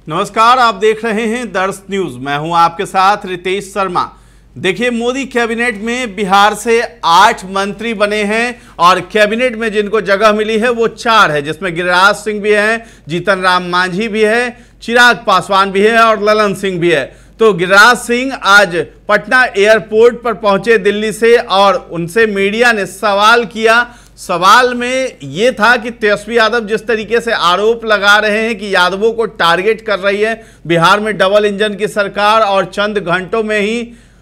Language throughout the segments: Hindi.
नमस्कार, आप देख रहे हैं दर्श न्यूज। मैं हूं आपके साथ रितेश शर्मा। देखिए, मोदी कैबिनेट में बिहार से 8 मंत्री बने हैं और कैबिनेट में जिनको जगह मिली है वो 4 है, जिसमें गिरिराज सिंह भी है, जीतन राम मांझी भी है, चिराग पासवान भी है और ललन सिंह भी है। तो गिरिराज सिंह आज पटना एयरपोर्ट पर पहुंचे दिल्ली से और उनसे मीडिया ने सवाल किया। सवाल में ये था कि तेजस्वी यादव जिस तरीके से आरोप लगा रहे हैं कि यादवों को टारगेट कर रही है बिहार में डबल इंजन की सरकार और चंद घंटों में ही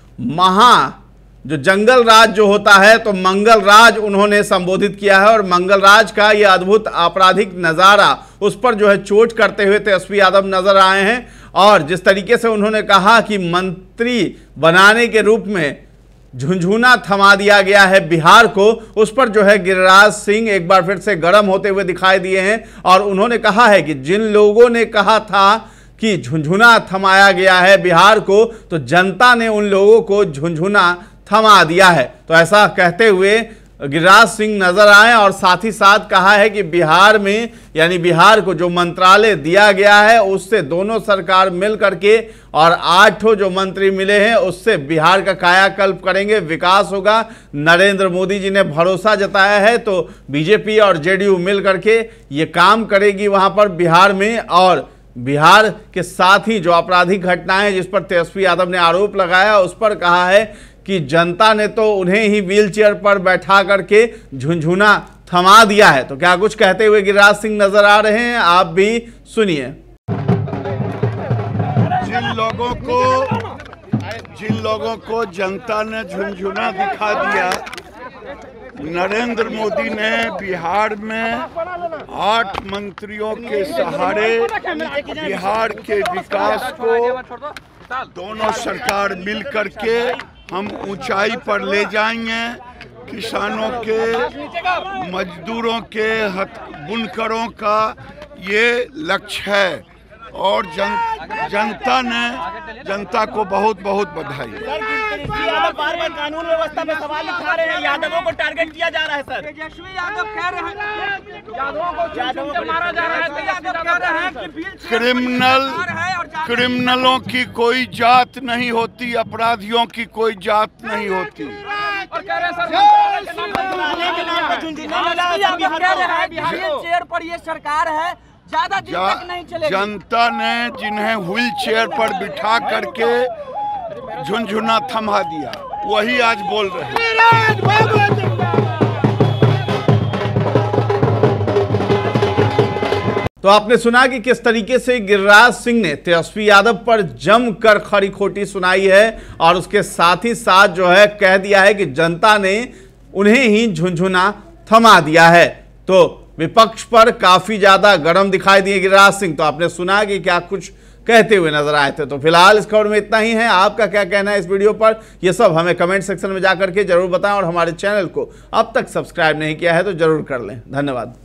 जो जंगल राज जो होता है तो मंगल राज उन्होंने संबोधित किया है और मंगल राज का ये अद्भुत आपराधिक नज़ारा उस पर जो है चोट करते हुए तेजस्वी यादव नजर आए हैं। और जिस तरीके से उन्होंने कहा कि मंत्री बनाने के रूप में झुंझुना थमा दिया गया है बिहार को, उस पर जो है गिरिराज सिंह एक बार फिर से गर्म होते हुए दिखाई दिए हैं और उन्होंने कहा है कि जिन लोगों ने कहा था कि झुंझुना थमाया गया है बिहार को, तो जनता ने उन लोगों को झुंझुना थमा दिया है। तो ऐसा कहते हुए गिरिराज सिंह नजर आए और साथ ही साथ कहा है कि बिहार में यानी बिहार को जो मंत्रालय दिया गया है उससे दोनों सरकार मिल करके और 8 जो मंत्री मिले हैं उससे बिहार का कायाकल्प करेंगे, विकास होगा। नरेंद्र मोदी जी ने भरोसा जताया है तो बीजेपी और जेडीयू मिल करके ये काम करेगी वहां पर बिहार में। और बिहार के साथ ही जो आपराधिक घटनाएं जिस पर तेजस्वी यादव ने आरोप लगाया उस पर कहा है कि जनता ने तो उन्हें ही व्हीलचेयर पर बैठा करके झुंझुना थमा दिया है। तो क्या कुछ कहते हुए गिरिराज सिंह नजर आ रहे हैं, आप भी सुनिए। जिन लोगों को जनता ने झुंझुना दिखा दिया, नरेंद्र मोदी ने बिहार में 8 मंत्रियों के सहारे बिहार के विकास को दोनों सरकार मिल करके हम ऊंचाई पर ले जाएंगे। किसानों के, मजदूरों के, बुनकरों का ये लक्ष्य है और जनता को बहुत बहुत बधाई। बार-बार कानून व्यवस्था पे सवाल उठा रहे हैं, यादवों को टारगेट किया जा रहा है सर। तेजस्वी यादव कह रहे हैं यादवों को मारा जा रहा है, तो यादव कह रहे हैं कि क्रिमिनलों की कोई जात नहीं होती, अपराधियों की कोई जात नहीं होती। और कह रहे हैं चेयर पर ये सरकार है, ज्यादा दिन तक नहीं चलेगी। जनता ने जिन्हें व्हील चेयर पर बिठा करके झुंझुना थमा दिया वही आज बोल रहे हैं। तो आपने सुना कि किस तरीके से गिरिराज सिंह ने तेजस्वी यादव पर जमकर खरी खोटी सुनाई है और उसके साथ ही साथ जो है कह दिया है कि जनता ने उन्हें ही झुंझुना थमा दिया है। तो विपक्ष पर काफी ज्यादा गर्म दिखाई दिए गिरिराज सिंह। तो आपने सुना कि क्या कुछ कहते हुए नजर आए थे। तो फिलहाल इस खबर में इतना ही है। आपका क्या कहना है इस वीडियो पर, यह सब हमें कमेंट सेक्शन में जाकर के जरूर बताएं और हमारे चैनल को अब तक सब्सक्राइब नहीं किया है तो जरूर कर लें। धन्यवाद।